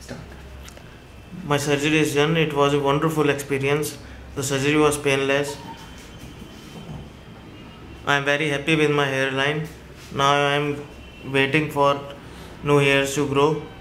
My surgery is done. It was a wonderful experience. The surgery was painless. I am very happy with my hairline. Now I am waiting for new hairs to grow.